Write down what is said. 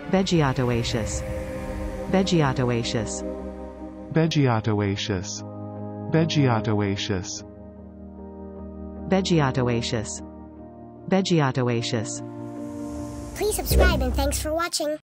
beggiatoaceous, beggiatoaceous, beggiatoaceous, beggiatoaceous, beggiatoaceous, beggiatoaceous. Please subscribe and thanks for watching.